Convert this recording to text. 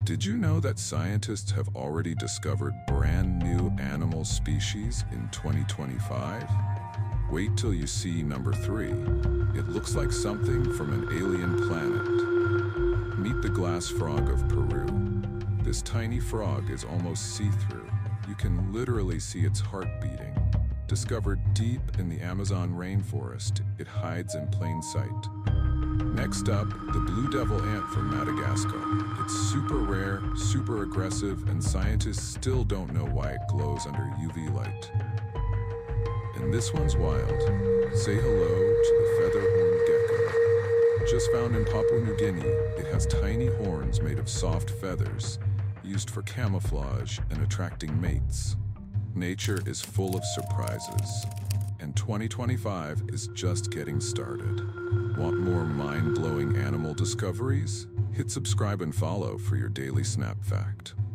Did you know that scientists have already discovered brand new animal species in 2025? Wait till you see number 3. It looks like something from an alien planet. Meet the glass frog of Peru. This tiny frog is almost see-through. You can literally see its heart beating. Discovered deep in the Amazon rainforest, it hides in plain sight. Next up, the blue devil ant from Madagascar. It's super rare, super aggressive, and scientists still don't know why it glows under UV light. And this one's wild. Say hello to the feather-horned gecko. Just found in Papua New Guinea, it has tiny horns made of soft feathers, used for camouflage and attracting mates. Nature is full of surprises, and 2025 is just getting started. Want more mind-blowing animal discoveries? Hit subscribe and follow for your daily Snap Fact.